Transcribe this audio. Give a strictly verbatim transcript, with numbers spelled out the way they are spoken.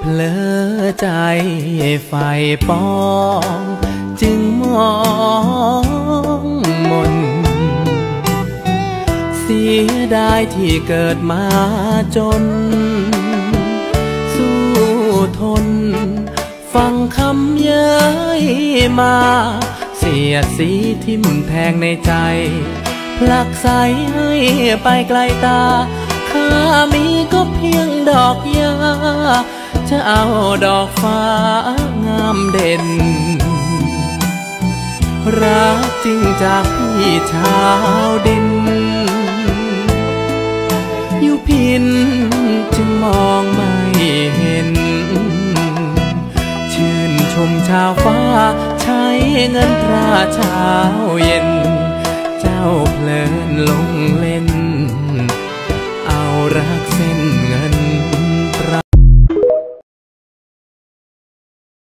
เพลอใจไฟปองจึงมองมนเสียดายที่เกิดมาจนสู้ทนฟังคำเย้ยมาเสียดสีทิ่มแทงในใจผลักใสให้ไปไกลตาข้ามีก็เพียงดอกหญ้าจะเอาดอกฟ้างามเด่นรักจริงจากพี่ชาวดินอยู่พินจึงมองไม่เห็นชื่นชมชาวฟ้าใช้เงินตราเช้าเย็นเจ้าเพลินลงเล่นเอารักเส้น